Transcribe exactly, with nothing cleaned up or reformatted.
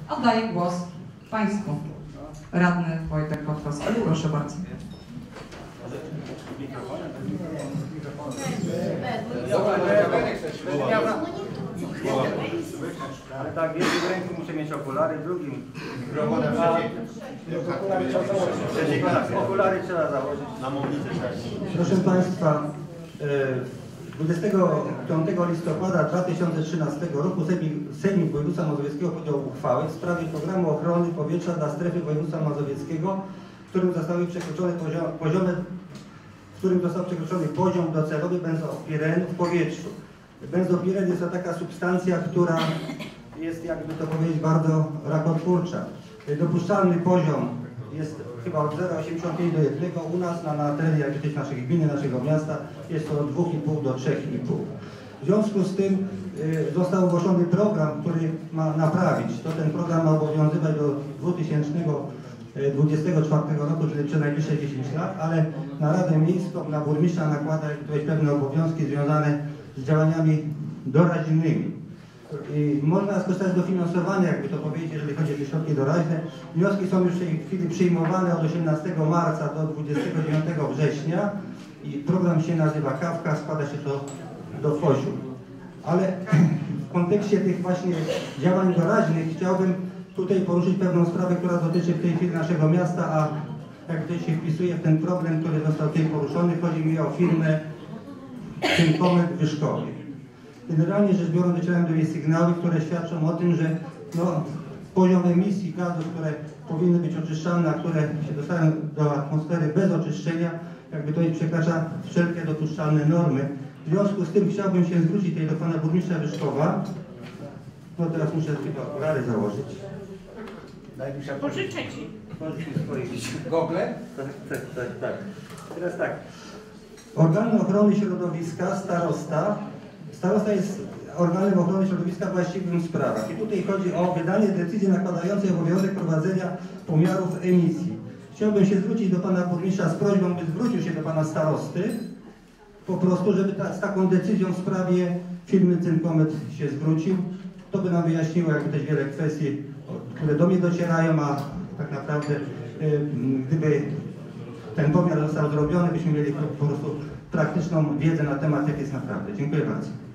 Oddaję głos Państwu. Radny Wojtek Kotwowski. Proszę bardzo. Ale tak, w jednym ręku muszę mieć okulary, w drugim okulary trzeba założyć. Proszę Państwa, dwudziestego piątego listopada dwa tysiące trzynastego roku Sejmik Województwa Mazowieckiego podjął uchwałę w sprawie programu ochrony powietrza dla strefy województwa mazowieckiego, w którym zostały przekroczone poziomy, w którym został przekroczony poziom docelowy benzopirenu w powietrzu. Benzopiren jest to taka substancja, która jest, jakby to powiedzieć, bardzo rakotwórcza. Dopuszczalny poziom jest chyba od zero przecinek osiemdziesiąt pięć do jednego. U nas na, na terenie jakiejś naszej gminy, naszego miasta jest to od dwóch i pół do trzech i pół. W związku z tym y, został ogłoszony program, który ma naprawić. To ten program ma obowiązywać do dwa tysiące dwudziestego czwartego roku, czyli przez najbliższe dziesięć lat, ale na Radę Miejską, na burmistrza nakłada pewne obowiązki związane z działaniami doraźnymi. I można skorzystać z dofinansowania, jakby to powiedzieć, jeżeli chodzi o środki doraźne. Wnioski są już w tej chwili przyjmowane od osiemnastego marca do dwudziestego dziewiątego września i program się nazywa Kawka, składa się to do FOŚ-u. Ale w kontekście tych właśnie działań doraźnych chciałbym tutaj poruszyć pewną sprawę, która dotyczy w tej chwili naszego miasta, a jak tutaj się wpisuje w ten problem, który został tutaj poruszony, chodzi mi o firmę Synkomet Wyszkowie. Generalnie rzecz biorąc, docierałem do jej sygnały, które świadczą o tym, że no, poziom emisji gazów, które powinny być oczyszczalne, a które się dostają do atmosfery bez oczyszczenia, jakby to przekracza wszelkie dopuszczalne normy. W związku z tym chciałbym się zwrócić tutaj do pana burmistrza Wyszkowa. No teraz muszę tylko okulary założyć. Pożyczę ci. Gogle? Tak, tak, tak, tak. Teraz tak. Organem ochrony środowiska, starosta. Starosta jest organem ochrony środowiska właściwym w sprawach. I tutaj chodzi o wydanie decyzji nakładającej obowiązek prowadzenia pomiarów emisji. Chciałbym się zwrócić do pana burmistrza z prośbą, by zwrócił się do pana starosty, po prostu, żeby ta, z taką decyzją w sprawie firmy Synkomet się zwrócił. To by nam wyjaśniło jakby też wiele kwestii, które do mnie docierają, a tak naprawdę gdyby ten pomiar został zrobiony, byśmy mieli po prostu praktyczną wiedzę na temat, jak jest naprawdę. Dziękuję bardzo.